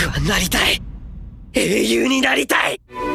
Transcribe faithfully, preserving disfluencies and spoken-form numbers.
僕はなりたい。英雄になりたい。